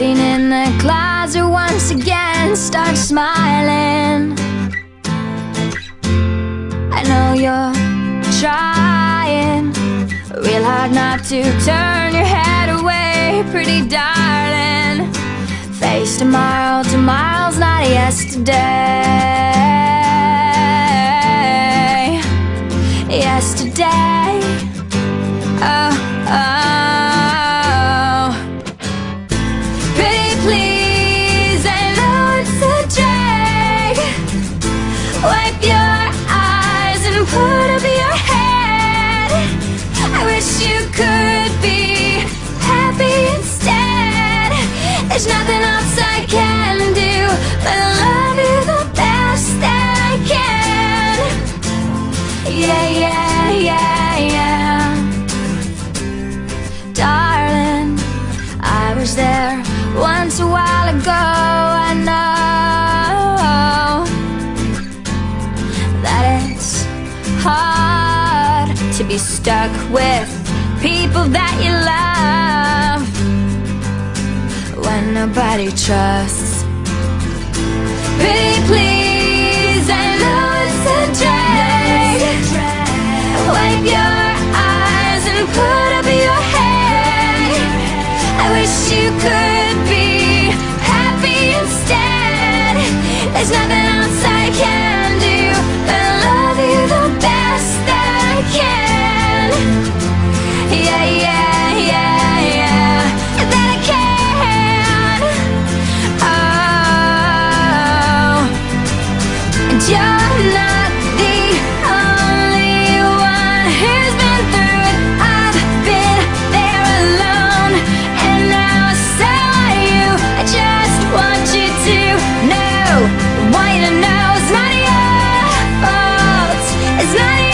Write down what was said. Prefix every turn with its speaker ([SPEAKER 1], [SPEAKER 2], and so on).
[SPEAKER 1] Sitting in the closet once again, start smiling. I know you're trying real hard not to turn your head away, pretty darling. Face tomorrow, tomorrow's not yesterday. Yesterday, oh, oh. Pretty please, I know it's a drag. Wipe your eyes and put up your head. I wish you could be happy instead. There's nothing else I can do but love you the best that I can. Yeah, yeah, yeah, yeah. Darling, I was there once a while ago. I know that it's hard to be stuck with people that you love when nobody trusts. Pretty please, I know it's a drag. Wipe your eyes and put up your head. I wish you could be happy instead. There's nothing else I can do but love you the best that I can. Yeah, yeah, yeah, yeah, that I can. Oh, and you're not the only one who's been through it. I've been there alone, and now so are you. I just want you to know, want you to know it's not your fault. It's not